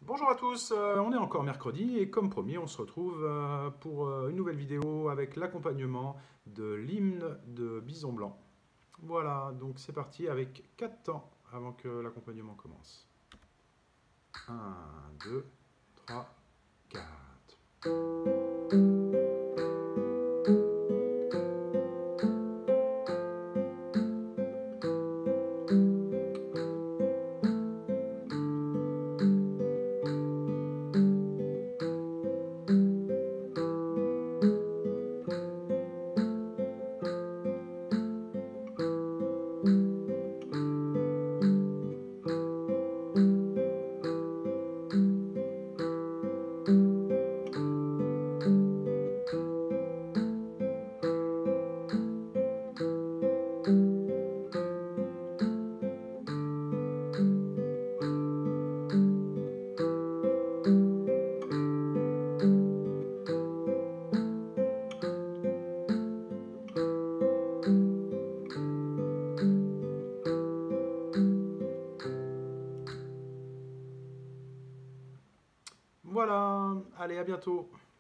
Bonjour à tous, on est encore mercredi et comme promis, on se retrouve pour une nouvelle vidéo avec l'accompagnement de l'hymne de Bison Blanc. Voilà, donc c'est parti avec 4 temps avant que l'accompagnement commence. Un, 2, 3, 4. Voilà, allez, à bientôt.